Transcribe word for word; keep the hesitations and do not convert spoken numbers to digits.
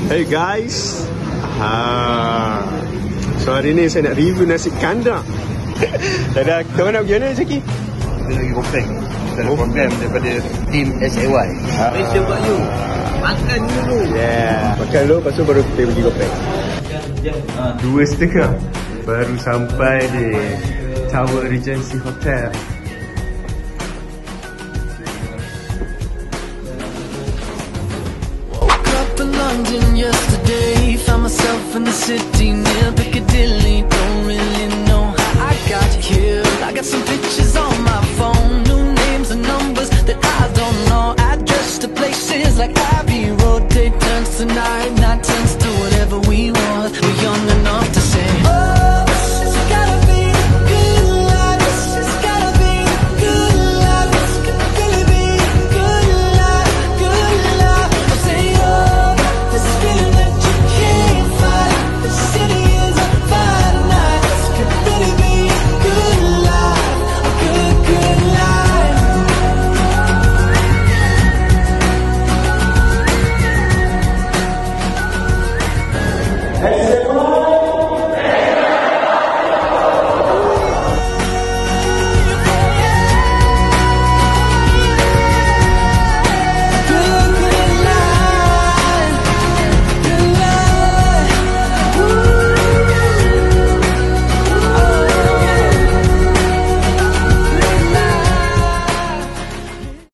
Hey guys, ha. So hari ni saya nak review nasi kandar. Tada, kita nak pergi mana Zaki? Kita lagi Kopeng. Kita ada program daripada Team S A Y. Special buat you. Makan dulu. Yeah, makan dulu lepas tu baru kita pergi Kopeng. Dua setengah baru sampai di Tower Regency Hotel. London yesterday, found myself in the city near Piccadilly. Don't really know how I got here. I got some pictures on my phone, new names and numbers that I don't know. Address to places like Abbey Road, day turns to night, night turns